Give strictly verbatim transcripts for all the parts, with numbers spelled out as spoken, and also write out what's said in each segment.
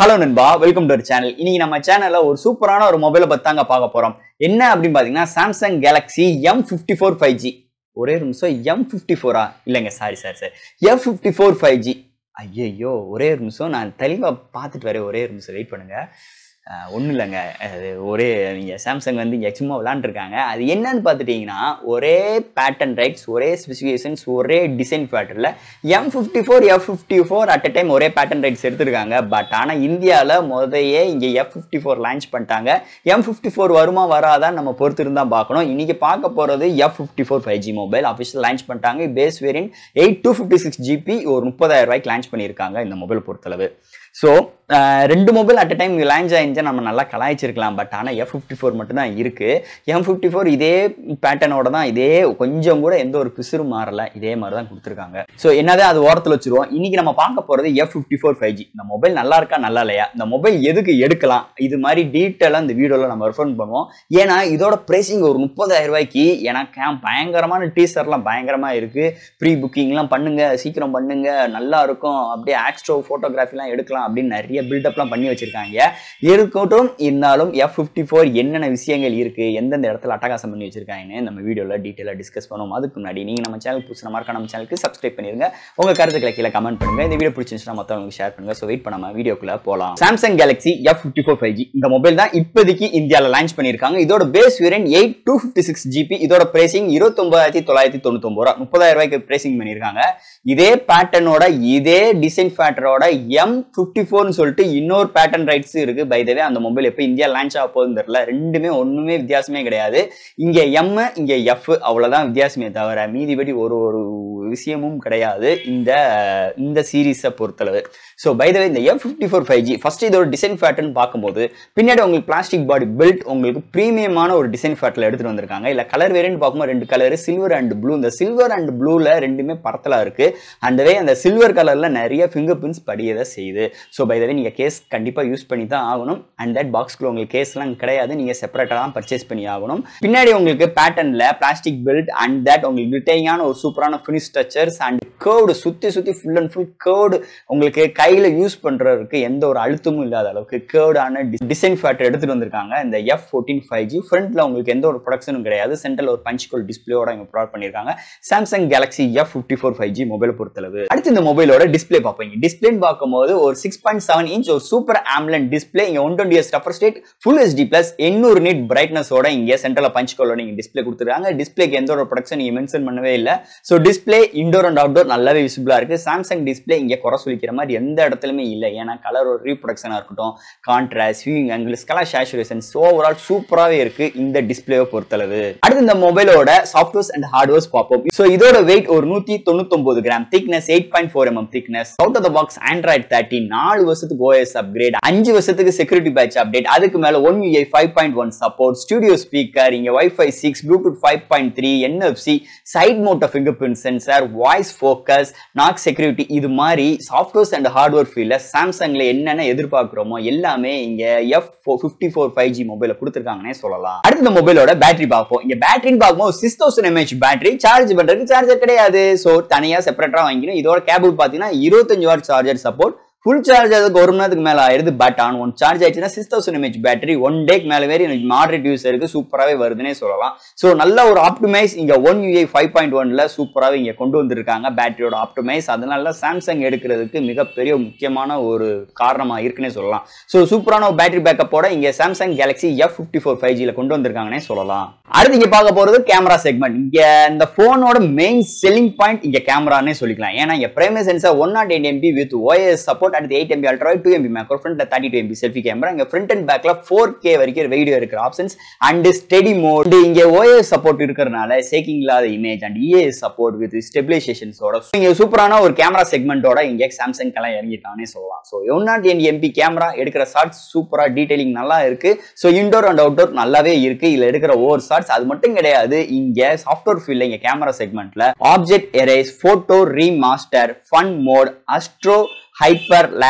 Hello நண்பா, welcome to our channel. இன்னைக்கு நம்ம சேனல்ல ஒரு சூப்பரான ஒரு மொபைலை பத்தி தாங்க பார்க்க போறோம். என்ன அப்படின்னு பாத்தீங்கன்னா Samsung Galaxy M fifty-four five G. ஒரே நிமிஷம் M fifty-four ஆ இல்லங்க sorry sorry sorry F fifty-four five G. ஐயோ ஒரே நிமிஷம் நான் தெளிவா பார்த்துட்டு வரேன். ஒரே நிமிஷம் வெயிட் பண்ணுங்க. ஒன்றும் இல்லைங்க, அது ஒரே நீங்கள் சாம்சங் வந்து இங்கே சும்மா விளாண்டுருக்காங்க. அது என்னன்னு பார்த்துட்டிங்கன்னா ஒரே பேட்டர்ன் ரைட்ஸ், ஒரே ஸ்பெசிஃபிகேஷன்ஸ், ஒரே டிசைன் பேட்டர்னில் M fifty four F fifty four at a time ஒரே பேட்டர்ன் ரைட்ஸ் எடுத்துருக்காங்க. பட் ஆனால் இந்தியாவில் முதலையே இங்கே எஃப் ஃபிஃப்டி ஃபோர் லான்ச் பண்ணிட்டாங்க. எம் ஃபிஃப்டி ஃபோர் வருமா வராதான் நம்ம பொறுத்து இருந்தால் பார்க்கணும். இன்றைக்கி பார்க்க போகிறது F fifty four five G mobile official launch பண்ணிட்டாங்க. Base variant eight two fifty six GB ஒரு முப்பதாயிரம் ரூபாய்க்கு லான்ச் பண்ணியிருக்காங்க இந்த மொபைல் பொறுத்தளவு. ஸோ ரெண்டு mobile at a time launch ஆயிருந்துச்சா நம்ம நல்லா கலாய்ச்சிருக்கலாம். பட் ஆனால் எஃப் ஃபிஃப்டி ஃபோர் மட்டும் தான் இருக்குது. எம் ஃபிஃப்டி ஃபோர் இதே பேட்டர்னோட தான், இதே கொஞ்சம் கூட எந்த ஒரு பிசுறு மாறலை, இதே மாதிரி தான் கொடுத்துருக்காங்க. ஸோ என்னதான் அது ஓரத்தில் வச்சுருவோம். இன்னைக்கு நம்ம பார்க்க போகிறது F fifty four five G. இந்த மொபைல் நல்லா இருக்கா நல்லா இல்லையா, இந்த மொபைல் எதுக்கு எடுக்கலாம், இது மாதிரி டீட்டெயிலாக இந்த வீடியோவில் நம்ம ரெஃபர் பண்ணுவோம். ஏன்னா இதோட ப்ரைஸிங் ஒரு முப்பதாயிரம் ரூபாய்க்கு. ஏன்னா கேம் பயங்கரமான டீசர்லாம் பயங்கரமாக இருக்குது. ப்ரீ புக்கிங்லாம் பண்ணுங்க, சீக்கிரம் பண்ணுங்க, நல்லா இருக்கும், அப்படியே ஆக்ஸ்ட்ரோ ஃபோட்டோகிராஃபிலாம் எடுக்கலாம் அப்படின்னு நிறைய பில்டப்லாம் பண்ணி வச்சிருக்காங்க. இருக்கட்டும், இருந்தாலும் எஃப் ஃபிஃப்டி ஃபோர் என்னென்ன விஷயங்கள் இருக்கு, எந்தெந்த இடத்துல அட்டகாசம் பண்ணி வச்சிருக்காங்கன்னு நம்ம வீடியோல டீட்டெயிலாக டிஸ்கஸ் பண்ணுவோம். அதுக்கு முன்னாடி நீங்க நம்ம சேனல் புதுசு மார்க்க நம்ம சேனலுக்கு சப்ஸ்கிரைப் பண்ணிருங்க. உங்க கருத்துக்களை கீழே கமெண்ட் பண்ணுங்க. இந்த வீடியோ பிடிச்சிருந்துச்சுன்னா மற்றவங்களுக்கு ஷேர் பண்ணுங்க. ஸோ வெயிட் பண்ணாம வீடியோக்குள்ள போகலாம். Samsung Galaxy F fifty four five G இந்த மொபைல் தான் இப்போதைக்கு இந்தியாவில் லான்ச் பண்ணியிருக்காங்க. இதோட base variant eight two fifty six GB. இதோட பிரைசிங் இருபத்தி ஒன்பதாயிரத்தி தொள்ளாயிரத்தி தொண்ணூத்தி ஒன்பது ரூபா, முப்பதாயிரம் ரூபாய்க்கு பிரைசிங் பண்ணியிருக்காங்க. இதே பேட்டர்னோட இதே டிசைன் ஃபேக்டரோட எம் ஃபிஃப்டி ஃபோர்னு சொல்லிட்டு இன்னொரு பேட்டர்ன் ரைட்ஸ் இருக்கு. பை த வே அந்த மொபைல் எப்போ இந்தியா லான்ச் ஆக போகுதுன்னு தெரியல. ரெண்டுமே ஒண்ணுமே வித்தியாசமே கிடையாது. இங்க எம் இங்க எஃப் அவ்வளவுதான் வித்தியாசமே தவிர மீதிபடி ஒரு ஒரு விஷயமும் கிடையாது இந்த இந்த சீரீஸை பொறுத்தளவு. ஸோ பை த வே இந்த F fifty four five G first இதோட டிசைன் பேட்டர்ன் பார்க்கும்போது பின்னாடி உங்களுக்கு பிளாஸ்டிக் பாடி பில்ட் உங்களுக்கு பிரீமியமான ஒரு டிசைன் பேட்டர்ல எடுத்துட்டு வந்திருக்காங்க. இல்ல கலர் வேரியன்ட் பார்க்கும்போது ரெண்டு கலர் சில்வர் அண்ட் ப்ளூ. இந்த சில்வர் அண்ட் ப்ளூல ரெண்டுமே பரத்தலா இருக்கு. அந்த வே அந்த சில்வர் கலர்ல நிறைய ஃபிங்கர் பிரிண்ட்ஸ் படியதை செய்யுது. ஸோ பை த வே நீங்க கேஸ் கண்டிப்பா யூஸ் பண்ணி தான் ஆகணும். அண்ட் தட் பாக்ஸ்க்குள்ள உங்களுக்கு கேஸ்லாம் கிடையாது, நீங்க செப்பரேட்டா தான் பர்ச்சேஸ் பண்ணி ஆகணும். பின்னாடி உங்களுக்கு பேட்டர்ன்ல பிளாஸ்டிக் பில்ட் அண்ட் தட் உங்களுக்கு ரிட்டைனான ஒரு சூப்பரான ஃபினிஷ் ஸ்ட்ரக்சர்ஸ் அண்ட் கர்வ்டு சுத்தி சுத்தி ஃபுல் அண்ட் ஃபுல் கர்வ்டு உங்களுக்கு கையில யூஸ் பண்றதுக்கு எந்த ஒரு அழுத்தமும் இல்லாத அளவுக்கு கர்வ்டான டிசைன் ஃபேக்டர் எடுத்துட்டு வந்திருக்காங்க இந்த எஃப் ஃபோர்டீன் ஃபைவ் ஜி. ஃப்ரண்ட்ல உங்களுக்கு எந்த ஒரு ப்ரொடக்ஷனும் கிடையாது. சென்டர்ல ஒரு பஞ்ச்கோல் டிஸ்பிளேயோட இங்க ப்ரொவைட் பண்ணிருக்காங்க Samsung Galaxy F fifty four five G mobile பொறுத்தளவு. அடுத்து இந்த மொபைலோட டிஸ்பிளே பார்ப்பீங்க. டிஸ்பிளே பார்க்கும்போது ஒரு சிக்ஸ் பாயிண்ட் செவன் இன்ச் ஒரு சூப்பர் ஆம்லன் டிஸ்பிளே. இங்க one twenty hertz refresh rate, full HD plus, எண்ணூறு நிட் பிரைட்னஸோட இங்க சென்டர்ல பஞ்ச்கோலோட நீங்க டிஸ்பிளே கொடுத்துருக்காங்க. டிஸ்பிளேக்கு எந்த ஒரு ப்ரொடக்ஷன் நீங்க மென்ஷன் பண்ணவே இல்லை. So display indoor and outdoor நல்லாவே விசிபிளா இருக்கு. சாம்சங் டிஸ்பிளே இங்க குறை சொல்லிக்கிற மாதிரி எந்த இடத்துலயுமே இல்லை. ஏன்னா கலர் ஒரு ரீப்ரொடக்ஷனா இருக்கட்டும், contrast, viewing angles, colour saturations overall சூப்பராகவே இருக்கு இந்த டிஸ்பிளேவை பொறுத்தளவு. அடுத்து இந்த மொபைலோட சாஃப்ட்வேர்ஸ் அண்ட் ஹார்ட்வேர்ஸ் பார்ப்போம். ஸோ இதோட வெயிட் ஒரு நூத்தி தொண்ணூத்தி ஒன்பது gram, thickness eight point four MM thickness. Out of the box Android thirteen, நாலு வருஷத்துக்கு ஓஎஸ் அப்கிரேட், அஞ்சு வருஷத்துக்கு செக்யூரிட்டி பேட்ச் அப்டேட், அதுக்கு மேல one UI five point one support, studio speaker, இங்க wifi six, Bluetooth five point three, NFC, side mount fingerprint sensor, voice focus, knock security. இது மாதிரி softwares and hardware ஃபீல்ட்ல சாம்சங்ல என்னென்ன எதிர்பார்க்கிறோமோ எல்லாமே இங்க F fifty four five G மொபைல கொடுத்துருக்காங்கன்னே சொல்லலாம். அடுத்த இந்த மொபைலோட பேட்டரி பார்ப்போம். இங்க பேட்டரின்னு பார்க்கும்போது six thousand mAh battery. Charge பண்றதுக்கு சார்ஜர் கிடையாது. ஸோ தனியா செப்பரேட்டா வாங்கிக்கணும். இதோட கேபிள் பாத்தீங்கன்னா இருபத்தஞ்சு watt charger support. Full charge அதுக்கு ஒரு மணி நேரத்துக்கு மேல ஆயிருது. பட் ஆன் ஒன் சார்ஜ் ஆயிடுச்சுன்னா six thousand mAh battery one டேக்கு மேல வேறு எனக்கு மாடரேட் யூஸ் இருக்கு, சூப்பராகவே வருதுன்னே சொல்லலாம். ஸோ நல்ல ஒரு ஆப்டிமைஸ் இங்க ஒன் யூஐ ஃபைவ் பாயிண்ட் ஒன்ல சூப்பராகவே இங்க கொண்டு வந்திருக்காங்க பேட்டரியோட ஆப்டிமைஸ். அதனால சாம்சங் எடுக்கிறதுக்கு மிகப்பெரிய முக்கியமான ஒரு காரணமா இருக்குன்னே சொல்லலாம். ஸோ சூப்பரான ஒரு பேட்டரி பேக்கப்போட இங்க Samsung Galaxy F fifty four five ஜில கொண்டு வந்திருக்காங்கன்னே சொல்லலாம். அடுத்து இங்க பார்க்க போறது கேமரா செக்மெண்ட். இங்க இந்த போனோட மெயின் செல்லிங் பாயிண்ட் இங்க கேமரானே சொல்லிக்கலாம். ஏன்னா இங்க primary sensor one nought eight MP with OS support, அடுத்து eight MP ultra wide, two MP macro, ஃப்ரண்ட்ல thirty two MP selfie camera. இங்க ஃப்ரண்ட் அண்ட் பேக்ல ஃபோர் கே வரைக்கும் வீடியோ இருக்கிற ஆப்ஷன்ஸ் அண்ட் ஸ்டெடி மோட். இங்க ஓஎஸ் சப்போர்ட் இருக்கிறதுனால shaking இல்லாத image and EIS support with ஸ்டெபிலைசேஷன்ஸோட இங்க சூப்பரான ஒரு கேமரா செக்மெண்டோட இங்க சாம்சங் எல்லாம் இறங்கிட்டானே சொல்லலாம். So one nought eight MP camera எடுக்கிற ஷார்ட்ஸ் சூப்பரா டீடைலிங் நல்லா இருக்கு. ஸோ இன்டோர் அண்ட் அவுட்டோர் நல்லாவே இருக்கு. இதுல எடுக்கிற ஒவ்வொரு ஷார்ட்ஸ் அது மட்டும் கிடையாது. இங்க சாஃப்ட்வேர் ஃபீல்ட்ல இங்க கேமரா செக்மெண்ட்ல object erase, photo remaster, fun mode, astro hyper lapse,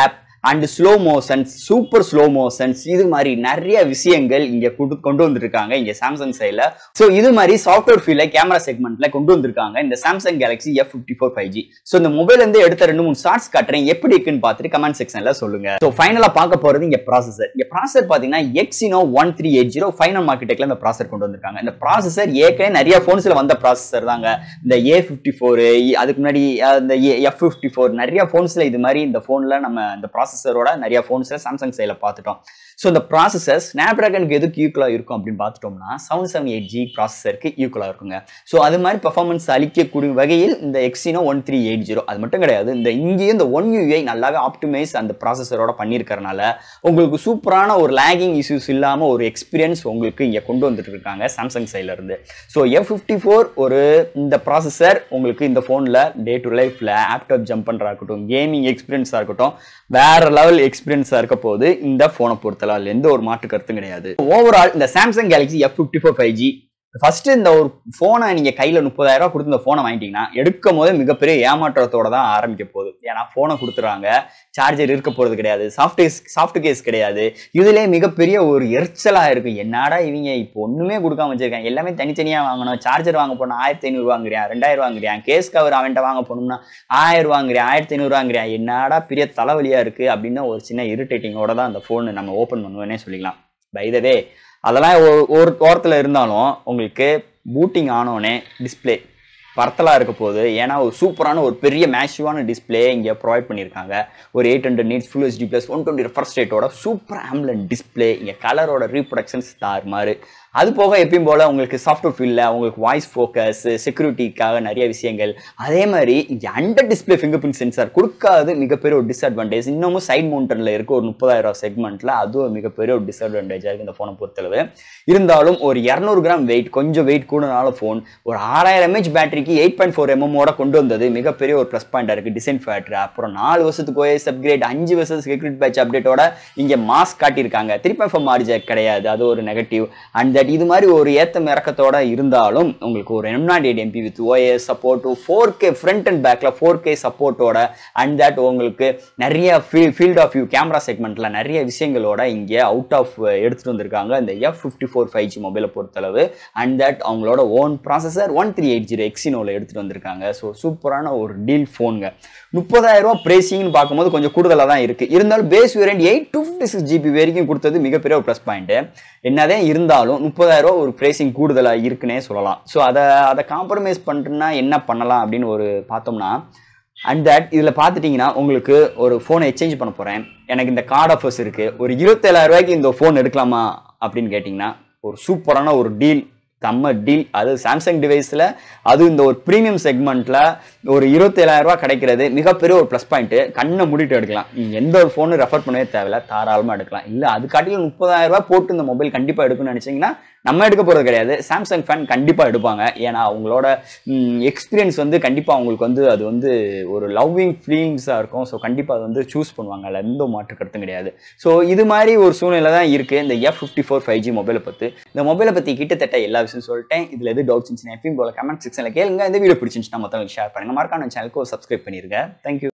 and slow motions, super slow motions, இது மாதிரி நிறைய விஷயங்கள் இங்க கொண்டு வந்திருக்காங்க இங்க சாம்சங் சைட்ல. ஸோ இது மாதிரி சாஃப்ட்வேர் ஃபீல்ட்ல கேமரா செக்மெண்ட்ல கொண்டு வந்திருக்காங்க இந்த Samsung Galaxy F fifty four five G. So இந்த மொபைல் இருந்து எடுத்த ரெண்டு மூணு ஷார்ட்ஸ் காட்டுறேன், எப்படி இருக்குன்னு பார்த்துட்டு கமெண்ட் செக்ஷன்ல சொல்லுங்க. ஸோ ஃபைனலா பார்க்க போறது இங்க ப்ராசஸர். இங்க ப்ராசஸர் பாத்தீங்கன்னா Exynos one three eight zero final மார்க்கெட்ல இந்த ப்ராசஸர் கொண்டு வந்திருக்காங்க. இந்த ப்ராசஸர் ஏற்கனவே நிறைய போன்ஸ்ல வந்த ப்ராசஸர் தாங்க. இந்த ஏ பிப்டி ஃபோர், அதுக்கு முன்னாடி இந்த எஃப் பிப்டி ஃபோர், நிறைய போன்ஸ்ல இது மாதிரி இந்த போன்ல நம்ம இந்த ப்ராசஸரோட நிறைய போன்ஸ்ல சாம்சங் சைட்ல பார்த்துட்டோம். ஸோ இந்த ப்ராசஸர் ஸ்னாப்டிராகனுக்கு எதுக்கு ஈக்குவலா இருக்கும் அப்படின்னு பார்த்துட்டோம்னா செவன் செவன் எயிட் ஜி ப்ராசஸருக்கு ஈக்குவலா இருக்குங்க. ஸோ அது மாதிரி பெர்ஃபார்மன்ஸ் அளிக்கக்கூடிய வகையில் இந்த Exynos one three eight zero அது மட்டும் கிடையாது, இந்த இங்கேயும் இந்த ஒன் யூஐ நல்லாவே ஆப்டிமைஸ் அந்த ப்ராசஸரோட பண்ணியிருக்கறனால உங்களுக்கு சூப்பரான ஒரு லேகிங் இஷ்யூஸ் இல்லாம ஒரு எக்ஸ்பீரியன்ஸ் உங்களுக்கு இங்க கொண்டு வந்துட்டு இருக்காங்க சாம்சங் சைட்ல இருந்து. ஸோ எஃப் பிப்டி ஃபோர் ஒரு இந்த ப்ராசஸர் உங்களுக்கு இந்த போன்ல டே டு லைஃப்ல ஆப்டாப் ஜம்ப் பண்றா இருக்கட்டும், கேமிங் எக்ஸ்பீரியன்ஸா இருக்கட்டும், வேற லெவல் எக்ஸ்பீரியன்ஸா இருக்க போது இந்த போனை பொறுத்தல எந்த ஒரு மாற்று கருத்தும் கிடையாது. ஓவரால் இந்த Samsung Galaxy F fifty four five G first இந்த ஒரு போனை நீங்க கையில முப்பதாயிரம் ரூபாய் கொடுத்து இந்த போனை வாங்கிட்டீங்கன்னா எடுக்கும் போது மிகப்பெரிய ஏமாற்றத்தோட தான் ஆரம்பிக்க போகுது. ஏன்னா போனை கொடுத்துறாங்க, சார்ஜர் இருக்க போறது கிடையாது, சாஃப்ட்வேர் சாஃப்ட் கேஸ் கிடையாது. இதுல மிகப்பெரிய ஒரு எரிச்சலா இருக்கு. என்னடா இவங்க இப்போ ஒண்ணுமே கொடுக்காம வச்சிருக்காங்க, எல்லாமே தனித்தனியா வாங்கணும். சார்ஜர் வாங்க போனா ஆயிரத்தி ஐநூறு வாங்குறியா, ரெண்டாயிரம் வாங்குறியா, கேஸ் கவர் அவன்கிட்ட வாங்க போனோம்னா ஆயிரம் வாங்குறியா, ஆயிரத்தி ஐநூறு வாங்குறியா, என்னடா பெரிய தலைவலியா இருக்கு அப்படின்னு ஒரு சின்ன இரிட்டேட்டிங்கோட தான் அந்த போன் நம்ம ஓபன் பண்ணுவேன்னே சொல்லிக்கலாம். பை த வே அதெல்லாம் ஒரு ஓரத்தில் இருந்தாலும் உங்களுக்கு பூட்டிங் ஆனோடனே டிஸ்பிளே பரத்தலா இருக்க போகுது. ஏன்னா ஒரு சூப்பரான ஒரு பெரிய மேசிவான டிஸ்பிளே இங்கே ப்ரொவைட் பண்ணியிருக்காங்க. ஒரு eight hundred nits full HD plus one twenty refresh ரேட்டோட சூப்பர் ஆம்லன் டிஸ்பிளே, இங்கே கலரோட ரீப்ரொடக்ஷன்ஸ் தார் மாதிரி. அது போக எப்பயும் போல உங்களுக்கு சாஃப்ட்வேர் ஃபீல்டில் உங்களுக்கு வாய்ஸ் ஃபோக்கஸ், செக்யூரிட்டிக்காக நிறைய விஷயங்கள். அதே மாதிரி இங்கே under display fingerprint sensor கொடுக்காது மிகப்பெரிய ஒரு டிஸ்அட்வான்டேஜ். இன்னமும் சைட் மவுண்டனில் இருக்க ஒரு முப்பதாயிரம் செக்மெண்ட்ல அதுவும் மிகப்பெரிய ஒரு டிஸ்அட்வான்டேஜாக இருக்குது இந்த ஃபோனை பொறுத்தளவு. இருந்தாலும் ஒரு இரநூறு கிராம் வெயிட், கொஞ்சம் வெயிட் கூடனால ஃபோன் ஒரு ஆறாயிரம் எம்ஏஹெச் பேட்டரிக்கு எயிட் பாயிண்ட் ஃபோர் எம்எம்மோட கொண்டு வந்தது மிகப்பெரிய ஒரு ப்ளஸ் பாயிண்டாக இருக்குது. டிசைன் ஃபேக்டர் அப்புறம் நாலு வருஷத்துக்கு ஓஎஸ் அப்கிரேட், அஞ்சு வருஷம் செக்யூரிட்டி பேட்ச் அப்டேட்டோட இங்கே மாஸ்க் காட்டியிருக்காங்க. த்ரீ பாயிண்ட் ஃபோர் மார்ஜெக் கிடையாது, அது ஒரு நெகட்டிவ். அண்ட் இது மாதிரி ஒரு ஏத்தம் இறக்கத்தோட இருந்தாலும் உங்களுக்கு ஒரு M naught eight MP with OS support, four K front and பேக்ல ஃபோர் கே சப்போர்ட்டோட, அண்ட் தட் உங்களுக்கு நிறைய ஃபீல்ட் ஆஃப் வியூ கேமரா செக்மெண்ட்ல நிறைய விஷயங்களோட இங்கே அவுட் ஆஃப் எடுத்துட்டு வந்திருக்காங்க இந்த F fifty four five G மொபைலை பொறுத்தளவு. அண்ட் தட் அவங்களோட own processor one three eight zero எக்ஸினோல எடுத்துட்டு வந்திருக்காங்க. ஸோ சூப்பரான ஒரு டீல் ஃபோனுங்க. முப்பதாயிரம் ரூபாய் பிரேசிங்னு பார்க்கும்போது கொஞ்சம் கூடுதலாக தான் இருக்கு. இருந்தாலும் base variant eight two fifty six GB வரைக்கும் கொடுத்தது மிகப்பெரிய ஒரு ப்ளஸ் பாயிண்ட். என்னதான் இருந்தாலும் முப்பதாயிரம் ரூபாய் ஒரு பிரேசிங் கூடுதலாக இருக்குன்னே சொல்லலாம். ஸோ அதை அதை காம்ப்ரமைஸ் பண்ணுறதுனா என்ன பண்ணலாம் அப்படின்னு ஒரு பார்த்தோம்னா, அண்ட் தட் இதில் பார்த்துட்டிங்கன்னா உங்களுக்கு ஒரு ஃபோனை எக்ஸ்சேஞ்ச் பண்ண போகிறேன், எனக்கு இந்த கார்டு ஆஃபர்ஸ் இருக்குது, ஒரு இருபத்தேழாயிரம் ரூபாய்க்கு இந்த ஃபோன் எடுக்கலாமா அப்படின்னு கேட்டிங்கன்னா ஒரு சூப்பரான ஒரு டீல், செம்ம டீல். அது சாம்சங் டிவைஸில் அது இந்த ஒரு ப்ரீமியம் செக்மெண்ட்டில் ஒரு இருபத்தேழாயிரம் ரூபாய் கிடைக்கிறது மிகப்பெரிய ஒரு ப்ளஸ் பாயிண்ட்டு. கண்ணை மூடிட்டு எடுக்கலாம், நீங்கள் எந்த ஒரு ஃபோனு ரெஃபர் பண்ணவே தேவையில்ல, தாராளமாக எடுக்கலாம். இல்லை அது காட்டிலும் முப்பதாயிரம் ரூபாய் போட்டு இந்த மொபைல் கண்டிப்பாக எடுக்கணும்னு நினச்சிங்கன்னா நம்ம எடுக்க போகிறது கிடையாது, சாம்சங் ஃபேன் கண்டிப்பாக எடுப்பாங்க. ஏன்னா அவங்களோட எக்ஸ்பீரியன்ஸ் வந்து கண்டிப்பாக அவங்களுக்கு வந்து அது வந்து ஒரு லவ்விங் ஃபீலிங்ஸாக இருக்கும். ஸோ கண்டிப்பாக அது வந்து சூஸ் பண்ணுவாங்க, அதில் எந்த மாற்று கருத்தும் கிடையாது. ஸோ இது மாதிரி ஒரு சூழ்நிலை தான் இருக்குது இந்த F fifty four five G மொபைலை பற்றி. இந்த மொபைலை பற்றி கிட்டத்தட்ட எல்லா விஷயம் சொல்லிட்டேன். இதில் எது டவுட்ஸ் இருந்துச்சுன்னா எப்பயும் போல கமெண்ட் செக்ஷனில் கேளுங்க. இந்த வீடியோ பிடிச்சிருந்துச்சுன்னா மற்றவங்களுக்கு ஷேர் பண்ணுங்கள். மறக்காம சேனலுக்கு சப்ஸ்கிரைப் பண்ணிருங்க. தேங்க்யூ.